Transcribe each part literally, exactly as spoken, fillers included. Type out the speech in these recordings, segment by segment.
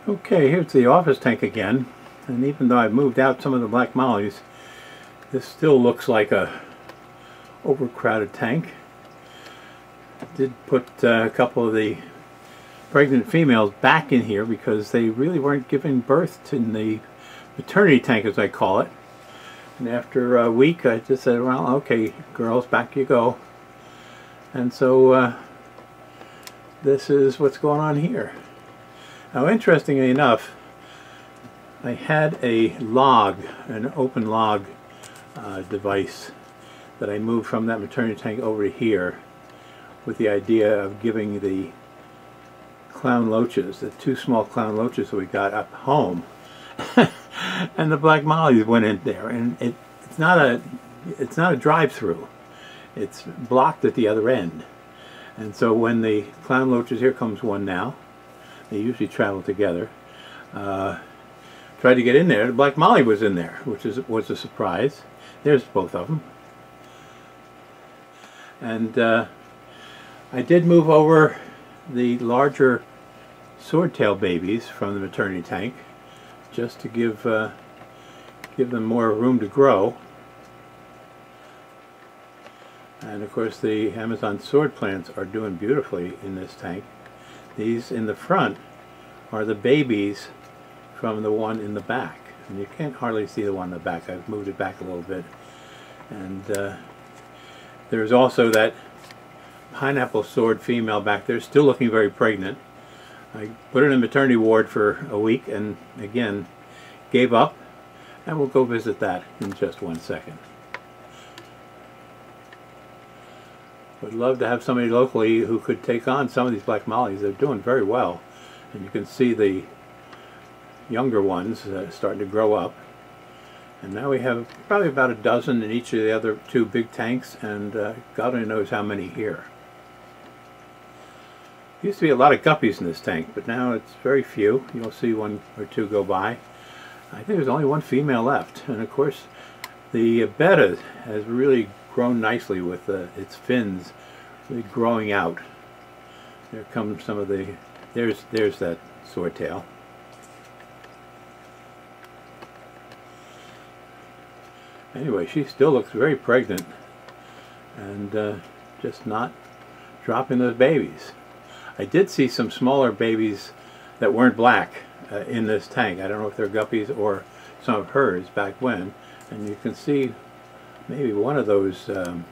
Okay, here's the office tank again, and even though I've moved out some of the black mollies, this still looks like a overcrowded tank. I did put uh, a couple of the pregnant females back in here because they really weren't giving birth to the maternity tank, as I call it. And after a week I just said, well, okay girls, back you go. And so uh, this is what's going on here. Now, interestingly enough, I had a log, an open log uh, device that I moved from that maternity tank over to here with the idea of giving the clown loaches, the two small clown loaches that we got up home. And the black mollies went in there, and it, it's not a it's not a drive-through. It's blocked at the other end. And so when the clown loaches, here comes one now. They usually travel together. Uh, tried to get in there. The black molly was in there, which is was a surprise. There's both of them. And uh, I did move over the larger swordtail babies from the maternity tank, just to give uh, give them more room to grow. And of course the Amazon sword plants are doing beautifully in this tank. These in the front are the babies from the one in the back, and you can't hardly see the one in the back. I've moved it back a little bit. And uh, there's also that pineapple sword female back there, still looking very pregnant. I put her in a maternity ward for a week and again gave up, and we'll go visit that in just one second. Would love to have somebody locally who could take on some of these black mollies. They're doing very well, and you can see the younger ones uh, starting to grow up. And now we have probably about a dozen in each of the other two big tanks, and uh, God only knows how many here. Used to be a lot of guppies in this tank, but now it's very few. You'll see one or two go by. I think there's only one female left, and of course the betta has really grown nicely with uh, its fins really growing out. There comes some of the, there's there's that swordtail. Anyway, she still looks very pregnant, and uh, just not dropping those babies. I did see some smaller babies that weren't black uh, in this tank. I don't know if they're guppies or some of hers back when, and you can see maybe one of those um,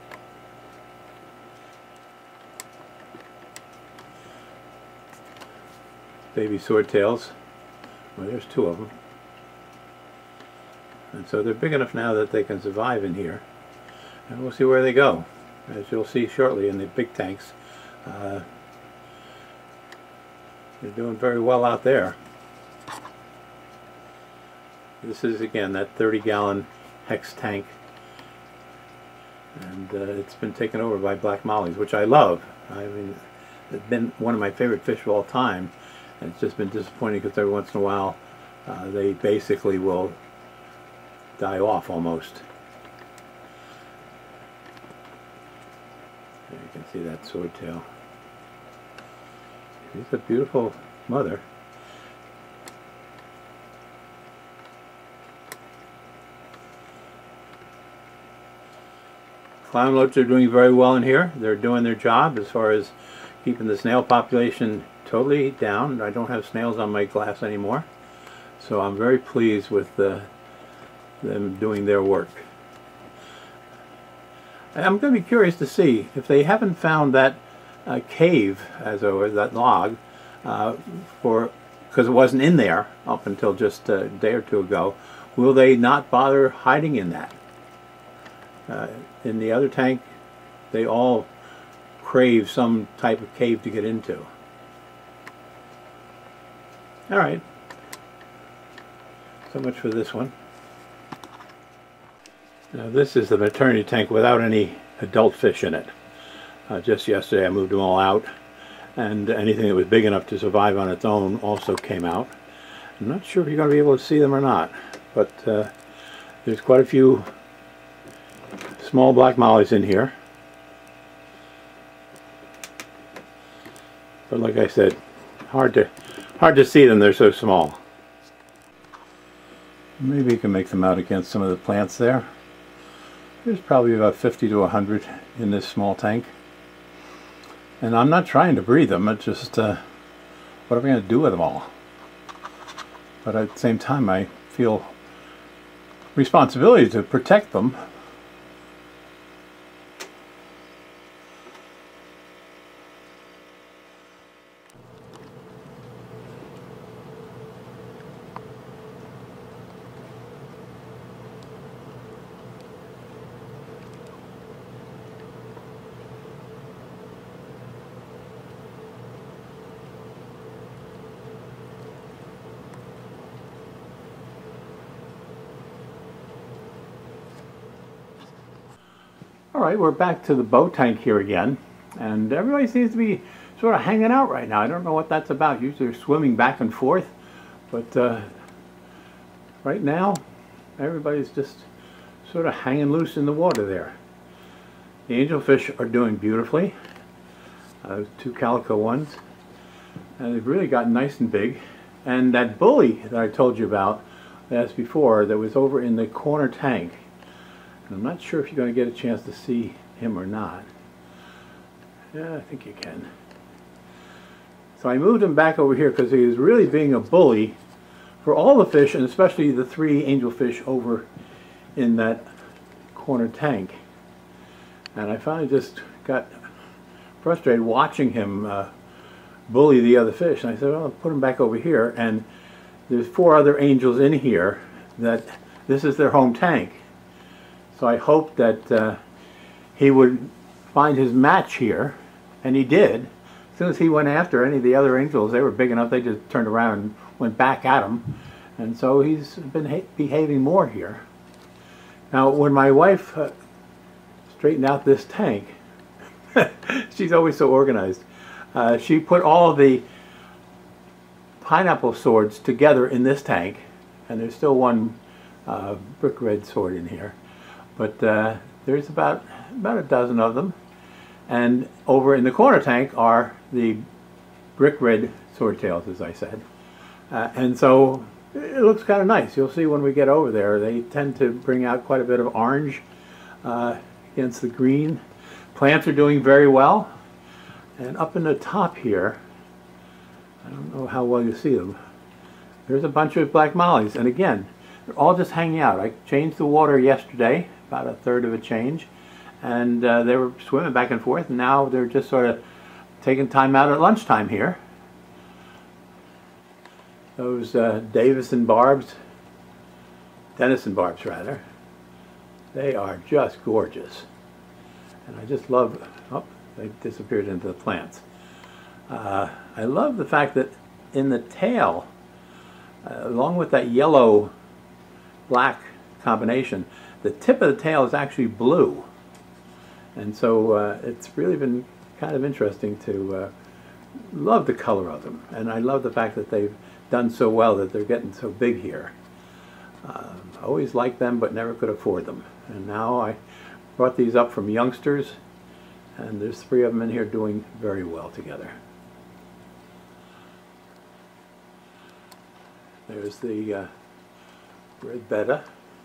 baby swordtails. Well, there's two of them. And so they're big enough now that they can survive in here. And we'll see where they go. As you'll see shortly in the big tanks, uh, they're doing very well out there. This is, again, that thirty gallon hex tank. And uh, it's been taken over by black mollies, which I love. I mean, it's been one of my favorite fish of all time. And it's just been disappointing because every once in a while uh, they basically will die off almost. There you can see that swordtail. She's a beautiful mother. Clown loaches are doing very well in here. They're doing their job as far as keeping the snail population totally down. I don't have snails on my glass anymore, so I'm very pleased with the them doing their work. I'm going to be curious to see if they haven't found that uh, cave, as or that log, uh, for because it wasn't in there up until just a day or two ago. Will they not bother hiding in that? Uh, in the other tank, they all crave some type of cave to get into. All right. So much for this one. Now this is the maternity tank without any adult fish in it. Uh, just yesterday I moved them all out, and anything that was big enough to survive on its own also came out. I'm not sure if you're going to be able to see them or not, but uh, there's quite a few small black mollies in here. But like I said, hard to Hard to see them, they're so small. Maybe you can make them out against some of the plants there. There's probably about fifty to a hundred in this small tank. And I'm not trying to breed them, it's just, uh, what am I going to do with them all? But at the same time, I feel responsibility to protect them. Alright, we're back to the boat tank here again, and everybody seems to be sort of hanging out right now. I don't know what that's about. Usually they're swimming back and forth, but uh, right now everybody's just sort of hanging loose in the water there. The angelfish are doing beautifully, uh, two calico ones, and they've really gotten nice and big. And that bully that I told you about as before that was over in the corner tank, I'm not sure if you're going to get a chance to see him or not. Yeah, I think you can. So I moved him back over here because he was really being a bully for all the fish, and especially the three angelfish over in that corner tank. And I finally just got frustrated watching him uh, bully the other fish. And I said, well, I'll put him back over here. And there's four other angels in here that this is their home tank. So I hoped that uh, he would find his match here, and he did. As soon as he went after any of the other angels, they were big enough, they just turned around and went back at him. And so he's been behaving more here. Now, when my wife uh, straightened out this tank, she's always so organized, uh, she put all the pineapple swords together in this tank, and there's still one uh, brick red sword in here. But uh, there's about, about a dozen of them. And over in the corner tank are the brick red swordtails, as I said. Uh, and so it looks kind of nice. You'll see when we get over there. They tend to bring out quite a bit of orange uh, against the green. Plants are doing very well. And up in the top here, I don't know how well you see them, there's a bunch of black mollies. And again, they're all just hanging out. I changed the water yesterday, about a third of a change, and uh, they were swimming back and forth, and now they're just sort of taking time out at lunchtime here. Those uh, Davison barbs, Denison barbs rather, they are just gorgeous. And I just love, oh, they disappeared into the plants. Uh, I love the fact that in the tail, uh, along with that yellow black combination, the tip of the tail is actually blue, and so uh, it's really been kind of interesting to uh, love the color of them, and I love the fact that they've done so well that they're getting so big here. Uh, I always liked them but never could afford them, and now I brought these up from youngsters, and there's three of them in here doing very well together. There's the uh, red betta.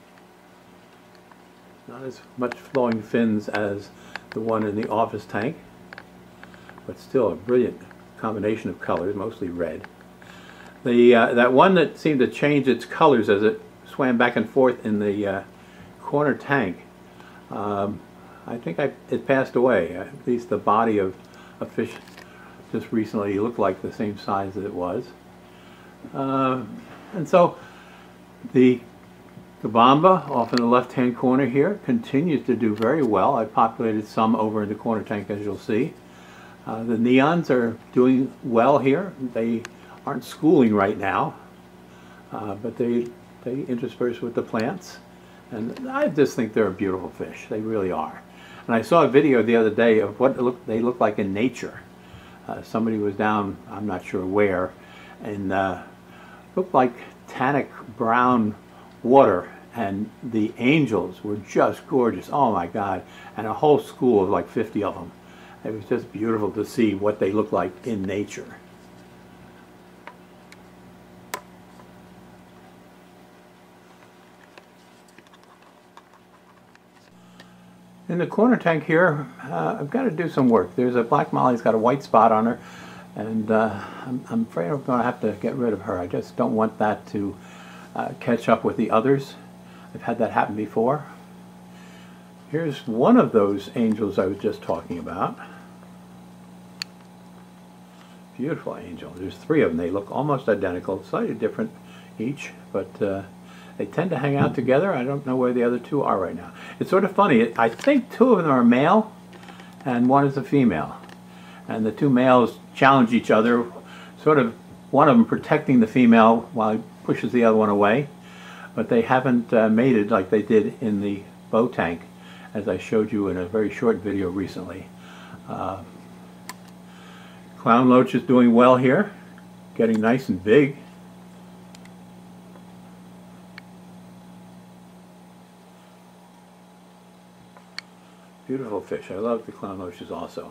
Not as much flowing fins as the one in the office tank, but still a brilliant combination of colors, mostly red. The uh, that one that seemed to change its colors as it swam back and forth in the uh, corner tank, um, I think I, it passed away. At least the body of a fish just recently looked like the same size that it was. Uh, and so the Kabamba off in the left-hand corner here continues to do very well. I populated some over in the corner tank, as you'll see. Uh, the neons are doing well here. They aren't schooling right now, uh, but they, they intersperse with the plants. And I just think they're a beautiful fish. They really are. And I saw a video the other day of what look, they look like in nature. Uh, somebody was down, I'm not sure where, and uh, looked like tannic brown water, and the angels were just gorgeous. Oh my God. And a whole school of like fifty of them. It was just beautiful to see what they look like in nature. In the corner tank here, uh, I've got to do some work. There's a black molly's got a white spot on her, and uh, I'm, I'm afraid I'm going to have to get rid of her. I just don't want that to uh, catch up with the others. I've had that happen before. Here's one of those angels I was just talking about. Beautiful angel. There's three of them. They look almost identical, slightly different each, but uh, they tend to hang out together. I don't know where the other two are right now. It's sort of funny. I think two of them are male and one is a female. And the two males challenge each other, sort of one of them protecting the female while he pushes the other one away. But they haven't uh, mated like they did in the bow tank, as I showed you in a very short video recently. Uh, Clown loach is doing well here, getting nice and big. Beautiful fish. I love the clown loaches also.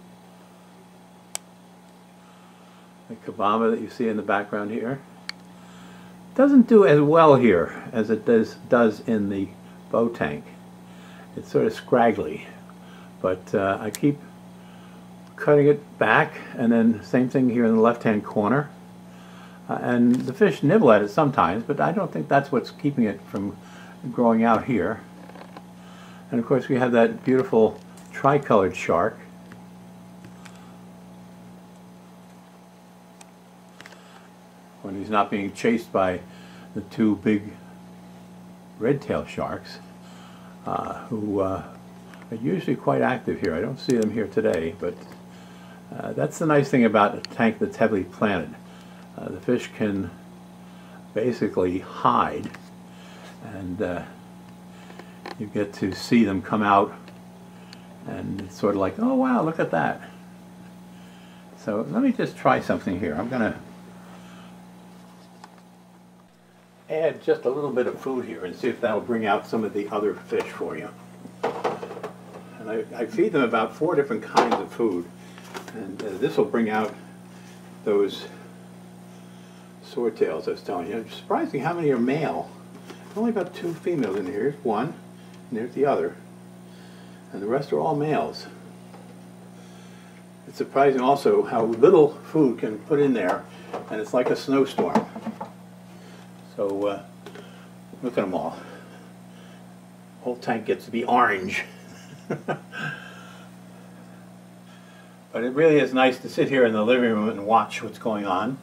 The kabama that you see in the background here doesn't do as well here as it does, does in the bow tank. It's sort of scraggly, but uh, I keep cutting it back, and then same thing here in the left hand corner. Uh, and the fish nibble at it sometimes, but I don't think that's what's keeping it from growing out here. And of course we have that beautiful tricolored shark. When he's not being chased by the two big red-tailed sharks, uh, who uh, are usually quite active here. I don't see them here today, but uh, that's the nice thing about a tank that's heavily planted. Uh, the fish can basically hide, and uh, you get to see them come out, and it's sort of like, oh wow, look at that. So let me just try something here. I'm going to add just a little bit of food here and see if that'll bring out some of the other fish for you. And I, I feed them about four different kinds of food, and uh, this will bring out those swordtails I was telling you. It's surprising how many are male. Only about two females in here. Here's one, and there's the other, and the rest are all males. It's surprising also how little food can put in there, and it's like a snowstorm. So uh, look at them all. The whole tank gets to be orange. But it really is nice to sit here in the living room and watch what's going on.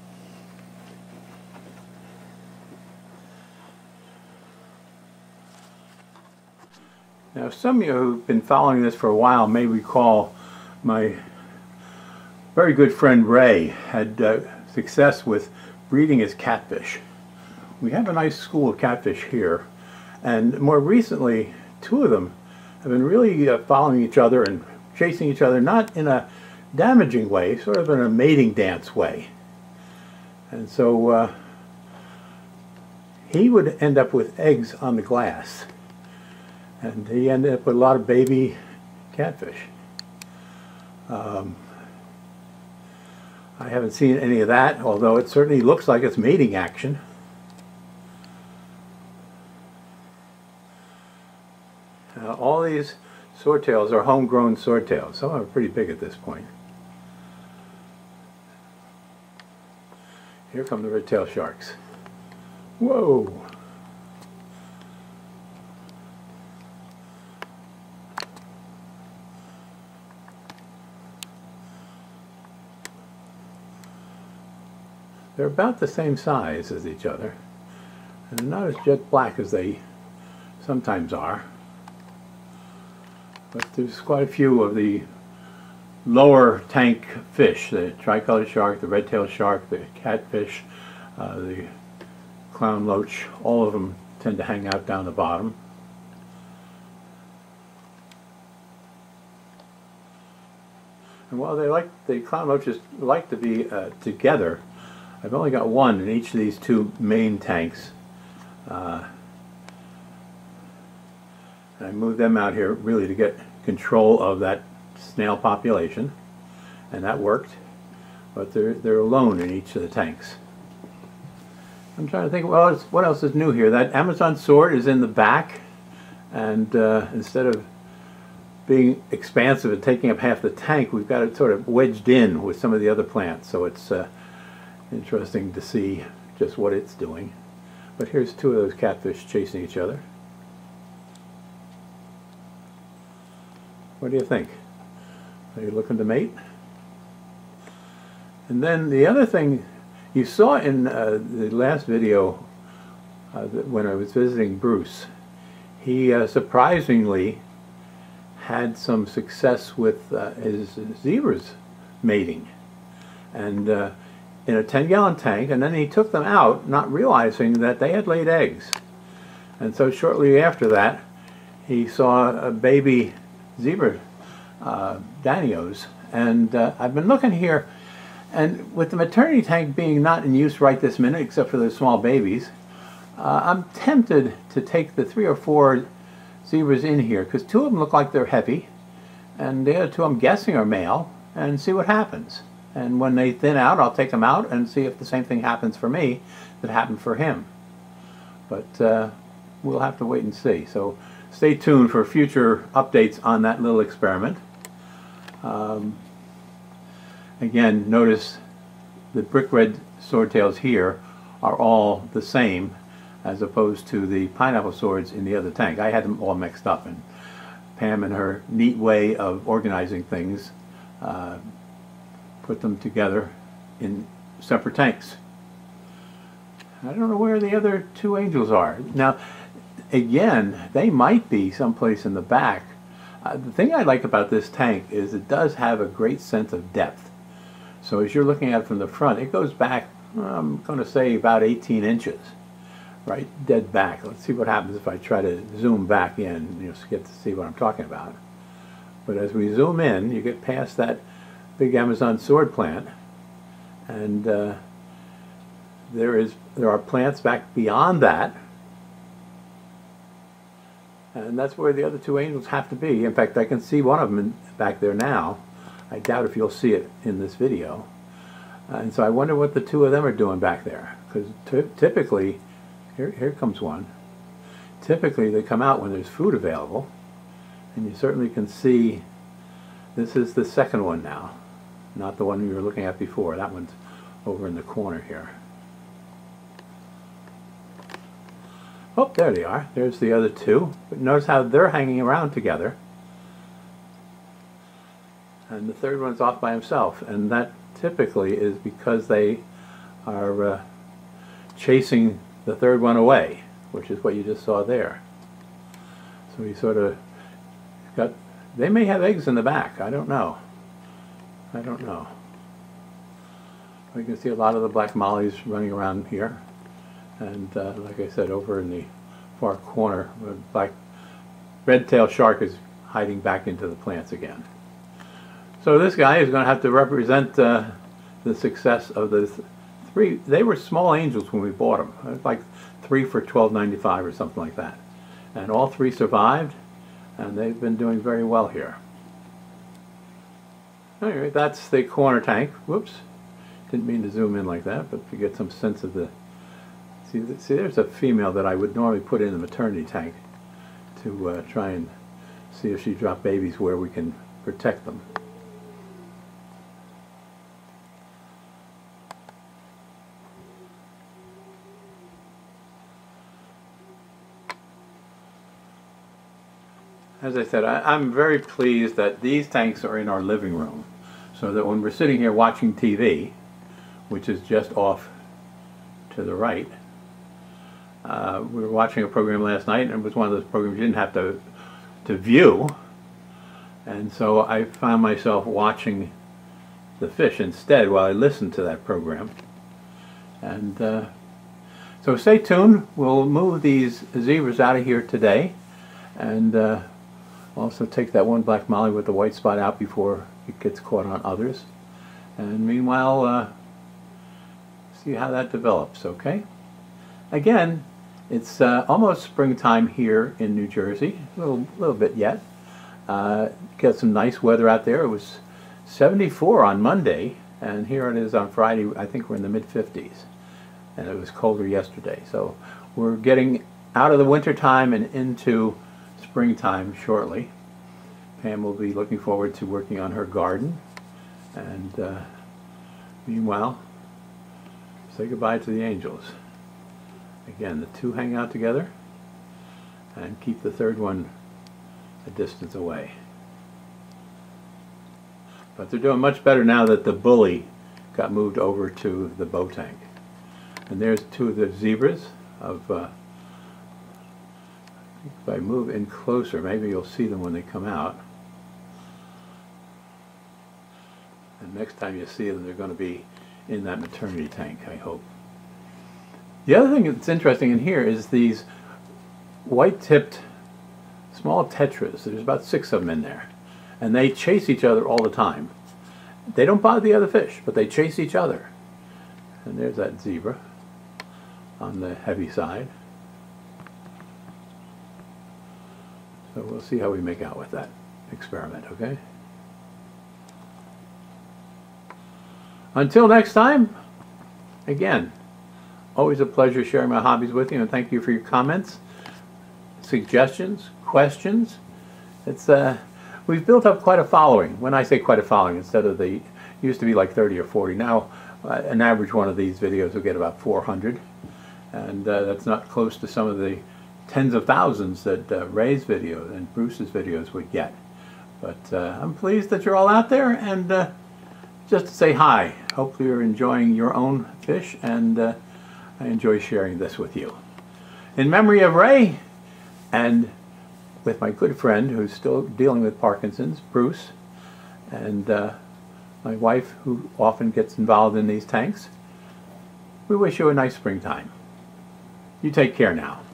Now, some of you who've been following this for a while may recall my very good friend Ray had uh, success with breeding his catfish. We have a nice school of catfish here, and more recently two of them have been really uh, following each other and chasing each other, not in a damaging way, sort of in a mating dance way. And so uh, he would end up with eggs on the glass, and he ended up with a lot of baby catfish. Um, I haven't seen any of that, although it certainly looks like it's mating action. Uh, all these swordtails are homegrown swordtails. Some of them are pretty big at this point. Here come the red-tailed sharks. Whoa! They're about the same size as each other, and they're not as jet black as they sometimes are. But there's quite a few of the lower tank fish, the tricolored shark, the red-tailed shark, the catfish, uh, the clown loach. All of them tend to hang out down the bottom. And while they like, the clown loaches like to be uh, together, I've only got one in each of these two main tanks. Uh, I moved them out here really to get control of that snail population, and that worked. But they're, they're alone in each of the tanks. I'm trying to think, well, it's, what else is new here? That Amazon sword is in the back, and uh, instead of being expansive and taking up half the tank, we've got it sort of wedged in with some of the other plants. So it's uh, interesting to see just what it's doing. But here's two of those catfish chasing each other. What do you think? Are you looking to mate? And then the other thing you saw in uh, the last video uh, when I was visiting Bruce, he uh, surprisingly had some success with uh, his zebras mating, and uh, in a ten gallon tank, and then he took them out not realizing that they had laid eggs. And so shortly after that he saw a baby zebra uh, danios, and uh, I've been looking here, and with the maternity tank being not in use right this minute except for the small babies, uh, I'm tempted to take the three or four zebras in here, because two of them look like they're heavy, and the other two I'm guessing are male, and see what happens. And when they thin out, I'll take them out and see if the same thing happens for me that happened for him. But uh, we'll have to wait and see. So stay tuned for future updates on that little experiment. Um, again, notice the brick red swordtails here are all the same, as opposed to the pineapple swords in the other tank. I had them all mixed up, and Pam, in her neat way of organizing things, uh, put them together in separate tanks. I don't know where the other two angels are. Now, again, they might be someplace in the back. Uh, the thing I like about this tank is it does have a great sense of depth. So as you're looking at it from the front, it goes back, I'm going to say, about eighteen inches. Right, dead back. Let's see what happens if I try to zoom back in. You know, get to see what I'm talking about. But as we zoom in, you get past that big Amazon sword plant, and uh, there is there are plants back beyond that, and that's where the other two angels have to be. In fact, I can see one of them in, back there now. I doubt if you'll see it in this video, uh, and so I wonder what the two of them are doing back there, because typically. Here, here comes one. Typically they come out when there's food available, and you certainly can see this is the second one now, not the one we were looking at before. That one's over in the corner here. Oh, there they are. There's the other two. But notice how they're hanging around together. And the third one's off by himself, and that typically is because they are uh, chasing the third one away, which is what you just saw there. So he sort of got, they may have eggs in the back, I don't know. I don't know. You can see a lot of the black mollies running around here, and uh, like I said, over in the far corner, the black red-tailed shark is hiding back into the plants again. So this guy is going to have to represent uh, the success of the th three. They were small angels when we bought them. It was like three for twelve ninety-five or something like that. And all three survived, and they've been doing very well here. Anyway, that's the corner tank. Whoops. Didn't mean to zoom in like that, but to get some sense of the... See, see there's a female that I would normally put in the maternity tank to uh, try and see if she dropped babies where we can protect them. As I said, I, I'm very pleased that these tanks are in our living room, so that when we're sitting here watching T V, which is just off to the right, uh, we were watching a program last night, and it was one of those programs you didn't have to, to view, and so I found myself watching the fish instead while I listened to that program. And uh, so stay tuned. We'll move these zebras out of here today, and uh, also take that one black molly with the white spot out before it gets caught on others. And meanwhile, uh, see how that develops, okay? Again, it's uh, almost springtime here in New Jersey, a little, little bit yet. Uh, got some nice weather out there. It was seventy-four on Monday, and here it is on Friday. I think we're in the mid fifties, and it was colder yesterday. So we're getting out of the winter time and into springtime shortly, Pam will be looking forward to working on her garden. And uh, meanwhile, say goodbye to the angels. Again, the two hang out together and keep the third one a distance away. But they're doing much better now that the bully got moved over to the bow tank. And there's two of the zebras of, uh, if I move in closer, maybe you'll see them when they come out. And next time you see them, they're going to be in that maternity tank, I hope. The other thing that's interesting in here is these white-tipped small tetras. There's about six of them in there. And they chase each other all the time. They don't bother the other fish, but they chase each other. And there's that zebra on the heavy side. So we'll see how we make out with that experiment, okay? Until next time, again, always a pleasure sharing my hobbies with you, and thank you for your comments, suggestions, questions. It's uh, we've built up quite a following. When I say quite a following, instead of the used to be like thirty or forty, now uh, an average one of these videos will get about four hundred, and uh, that's not close to some of the tens of thousands that uh, Ray's video and Bruce's videos would get. But uh, I'm pleased that you're all out there, and uh, just to say hi. Hopefully you're enjoying your own fish, and uh, I enjoy sharing this with you. In memory of Ray, and with my good friend who's still dealing with Parkinson's, Bruce, and uh, my wife who often gets involved in these tanks, we wish you a nice springtime. You take care now.